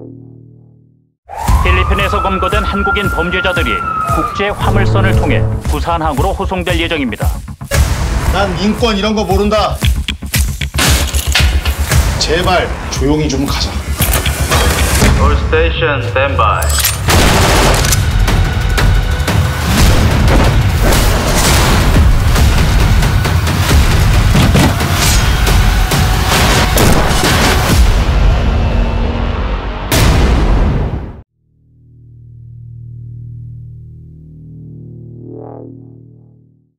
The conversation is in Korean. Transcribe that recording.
필리핀에서 검거된 한국인 범죄자들이 국제 화물선을 통해 부산항으로 호송될 예정입니다. 난 인권 이런 거 모른다. 제발 조용히 좀 가자. All station standby.